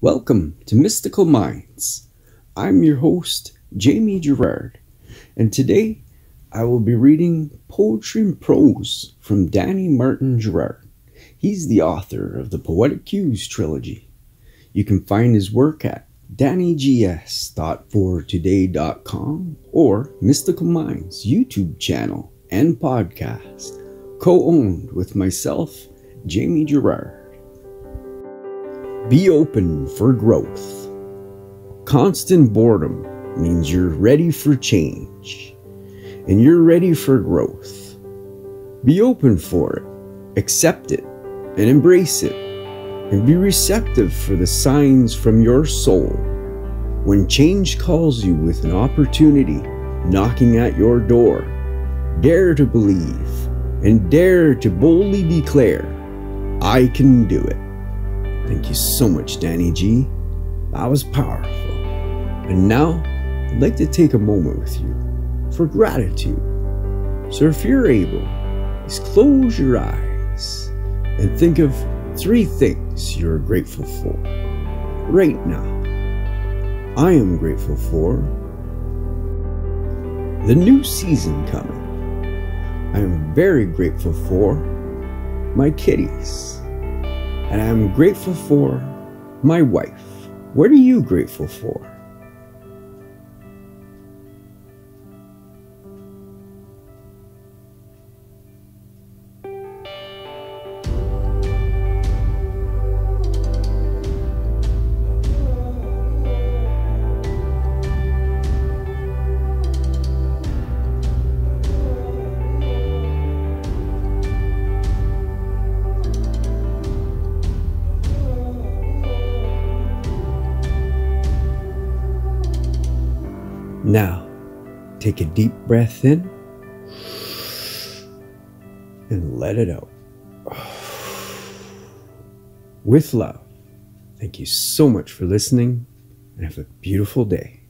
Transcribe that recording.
Welcome to Mystical Minds. I'm your host, Jamie Gerard, and today I will be reading poetry and prose from Danny Martin Gerard. He's the author of the Poetic Cues trilogy. You can find his work at dannygs.fortoday.com or Mystical Minds YouTube channel and podcast, co-owned with myself, Jamie Gerard. Be open for growth. Constant boredom means you're ready for change, and you're ready for growth. Be open for it, accept it, and embrace it, and be receptive for the signs from your soul. When change calls you with an opportunity knocking at your door, dare to believe and dare to boldly declare, I can do it. Thank you so much, Danny G. That was powerful. And now, I'd like to take a moment with you for gratitude. So if you're able, just close your eyes and think of 3 things you're grateful for right now. I am grateful for the new season coming. I am very grateful for my kitties. And I'm grateful for my wife. What are you grateful for? Now, take a deep breath in and let it out. With love. Thank you so much for listening and have a beautiful day.